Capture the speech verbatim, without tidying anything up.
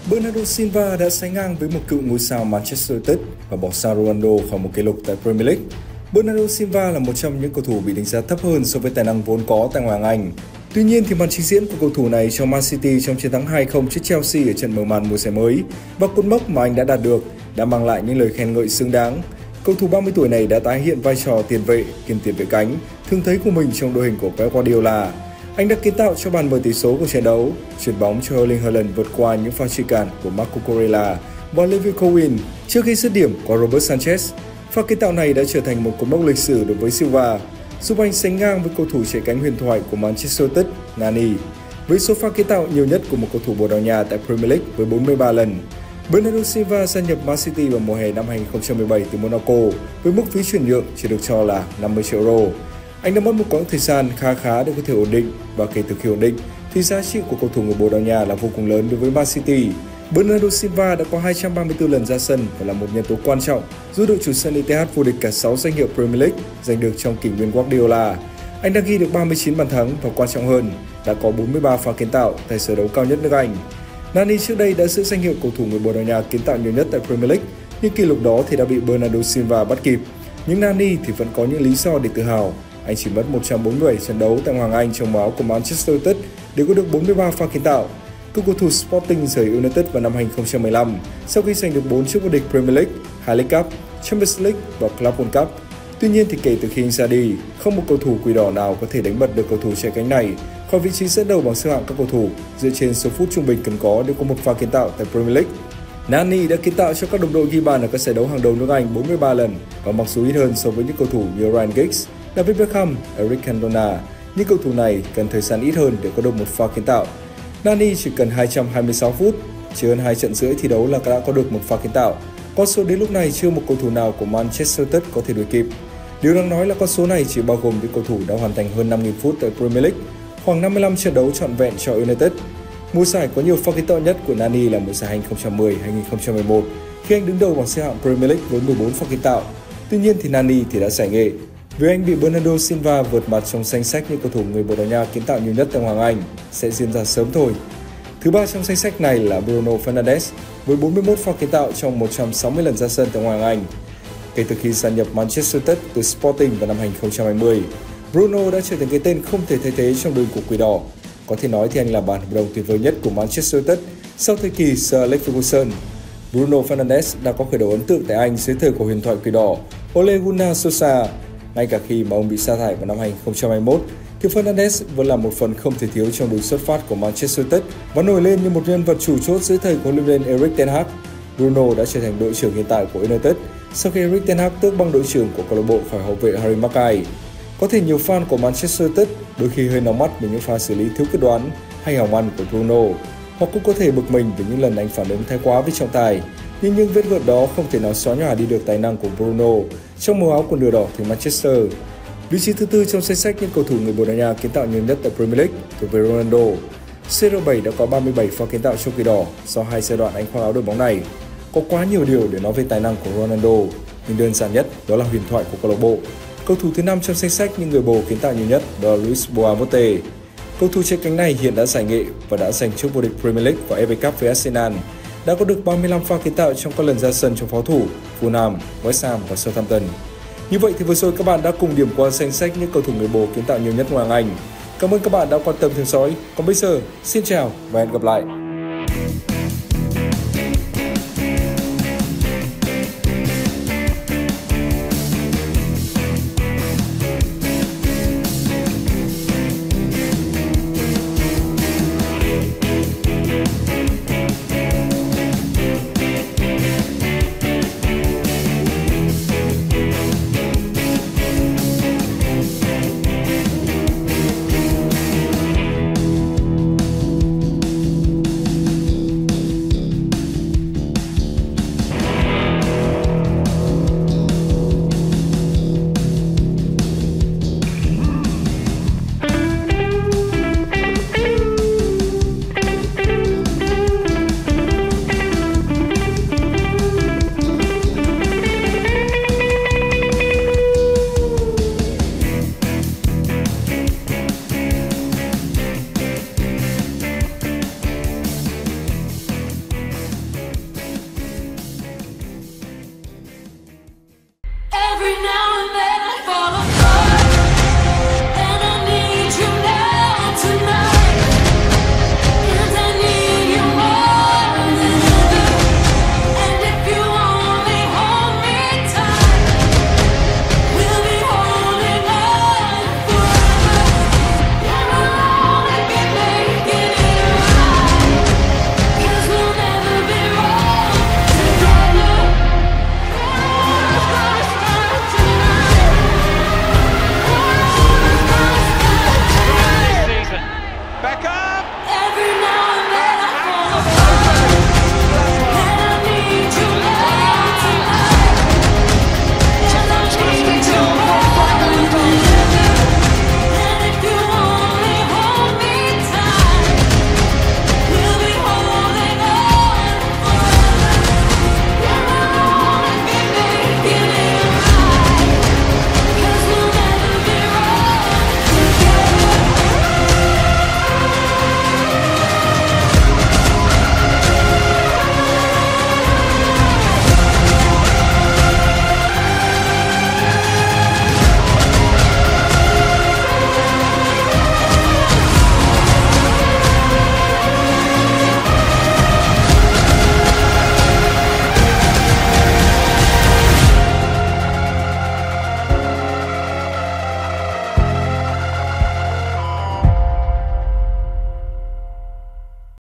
Bernardo Silva đã sánh ngang với một cựu ngôi sao Manchester United và bỏ xa Ronaldo khỏi một kỷ lục tại Premier League. Bernardo Silva là một trong những cầu thủ bị đánh giá thấp hơn so với tài năng vốn có tại Ngoại hạng Anh. Tuy nhiên thì màn trình diễn của cầu thủ này cho Man City trong chiến thắng hai không trước Chelsea ở trận mở màn mùa giải mới và cột mốc mà anh đã đạt được đã mang lại những lời khen ngợi xứng đáng. Cầu thủ ba mươi tuổi này đã tái hiện vai trò tiền vệ kiêm tiền vệ cánh thường thấy của mình trong đội hình của Pep Guardiola. Anh đã kiến tạo cho bàn mở tỷ số của trận đấu, chuyển bóng cho Erling Haaland vượt qua những pha truy cản của Marco Corella và Levi Colwill trước khi dứt điểm của Robert Sanchez. Pha kiến tạo này đã trở thành một cột mốc lịch sử đối với Silva, giúp anh sánh ngang với cầu thủ chạy cánh huyền thoại của Manchester United, Nani, với số pha kiến tạo nhiều nhất của một cầu thủ Bồ Đào Nha tại Premier League với bốn mươi ba lần. Bernardo Silva gia nhập Man City vào mùa hè năm hai nghìn không trăm mười bảy từ Monaco với mức phí chuyển nhượng chỉ được cho là năm mươi triệu euro. Anh đã mất một quãng thời gian khá khá để có thể ổn định và kể từ khi ổn định thì giá trị của cầu thủ người Bồ Đào Nha là vô cùng lớn đối với Man City. Bernardo Silva đã có hai trăm ba mươi tư lần ra sân và là một nhân tố quan trọng giúp đội chủ sân E T H vô địch cả sáu danh hiệu Premier League giành được trong kỷ nguyên Guardiola. Anh đã ghi được ba mươi chín bàn thắng và quan trọng hơn đã có bốn mươi ba pha kiến tạo tại giải đấu cao nhất nước Anh. Nani trước đây đã giữ danh hiệu cầu thủ người Bồ Đào Nha kiến tạo nhiều nhất tại Premier League, nhưng kỷ lục đó thì đã bị Bernardo Silva bắt kịp. Nhưng Nani thì vẫn có những lý do để tự hào. Anh chỉ mất một trăm bốn mươi bảy trận đấu tại Hoàng Anh trong máu của Manchester United để có được bốn mươi ba pha kiến tạo. Cựu cầu thủ Sporting rời United vào năm hai nghìn không trăm mười lăm sau khi giành được bốn chức vô địch Premier League, hai League Cup, Champions League và Club World Cup. Tuy nhiên thì kể từ khi anh ra đi, không một cầu thủ quỷ đỏ nào có thể đánh bật được cầu thủ chạy cánh này khỏi vị trí dẫn đầu bảng xếp hạng các cầu thủ dựa trên số phút trung bình cần có để có một pha kiến tạo tại Premier League. Nani đã kiến tạo cho các đồng đội ghi bàn ở các giải đấu hàng đầu nước Anh bốn mươi ba lần và mặc dù ít hơn so với những cầu thủ như Ryan Giggs, David Beckham, Eric Cantona, nhưng cầu thủ này cần thời gian ít hơn để có được một pha kiến tạo. Nani chỉ cần hai trăm hai mươi sáu phút, chỉ hơn hai trận rưỡi thi đấu là đã có được một pha kiến tạo. Con số đến lúc này chưa một cầu thủ nào của Manchester United có thể đuổi kịp. Điều đáng nói là con số này chỉ bao gồm những cầu thủ đã hoàn thành hơn năm nghìn phút tại Premier League, khoảng năm mươi lăm trận đấu trọn vẹn cho United. Mùa giải có nhiều pha kiến tạo nhất của Nani là mùa giải hai nghìn không trăm mười hai nghìn không trăm mười một khi anh đứng đầu bảng xếp hạng Premier League với mười bốn pha kiến tạo. Tuy nhiên thì Nani thì đã giải nghệ vì anh bị Bernardo Silva vượt mặt trong danh sách những cầu thủ người Bồ Đào Nha kiến tạo nhiều nhất tại Hoàng Anh sẽ diễn ra sớm thôi. Thứ ba trong danh sách này là Bruno Fernandes với bốn mươi mốt pha kiến tạo trong một trăm sáu mươi lần ra sân tại Hoàng Anh. Kể từ khi gia nhập Manchester United từ Sporting vào năm hai nghìn không trăm hai mươi, Bruno đã trở thành cái tên không thể thay thế trong đội của Quỷ Đỏ. Có thể nói thì anh là bản hợp đồng tuyệt vời nhất của Manchester United sau thời kỳ Sir Alex Ferguson. Bruno Fernandes đã có khởi đầu ấn tượng tại Anh dưới thời của huyền thoại Quỷ Đỏ Ole Gunnar Solskjaer. Ngay cả khi mà ông bị sa thải vào năm hai nghìn không trăm hai mươi mốt, thì Fernandes vẫn là một phần không thể thiếu trong đội xuất phát của Manchester United và nổi lên như một nhân vật chủ chốt dưới thời của huấn luyện viên Erik ten Hag. Bruno đã trở thành đội trưởng hiện tại của United sau khi Erik ten Hag tước băng đội trưởng của câu lạc bộ khỏi hậu vệ Harry Maguire. Có thể nhiều fan của Manchester United đôi khi hơi nóng mắt về những pha xử lý thiếu quyết đoán hay hỏng ăn của Bruno, hoặc cũng có thể bực mình về những lần anh phản ứng thái quá với trọng tài. Nhưng những vết gợn đó không thể nào xóa nhòa đi được tài năng của Bruno trong màu áo quần lửa đỏ từ Manchester. Vị trí thứ tư trong danh sách những cầu thủ người Bồ Đào Nha kiến tạo nhiều nhất tại Premier League thuộc về Ronaldo. C R bảy đã có ba mươi bảy pha kiến tạo cho Quỷ Đỏ sau hai giai đoạn anh khoác áo đội bóng này. Có quá nhiều điều để nói về tài năng của Ronaldo, nhưng đơn giản nhất đó là huyền thoại của câu lạc bộ. Cầu thủ thứ năm trong danh sách những người Bồ kiến tạo nhiều nhất đó là Luis Boavete. Cầu thủ chạy cánh này hiện đã giải nghệ và đã giành chức vô địch Premier League và F A Cup với Arsenal. Đã có được ba mươi lăm pha kiến tạo trong các lần ra sân cho pháo thủ Fulham, West Ham và Southampton. Như vậy thì vừa rồi các bạn đã cùng điểm qua danh sách những cầu thủ người Bồ kiến tạo nhiều nhất Ngoại hạng Anh. Cảm ơn các bạn đã quan tâm theo dõi. Còn bây giờ, xin chào và hẹn gặp lại.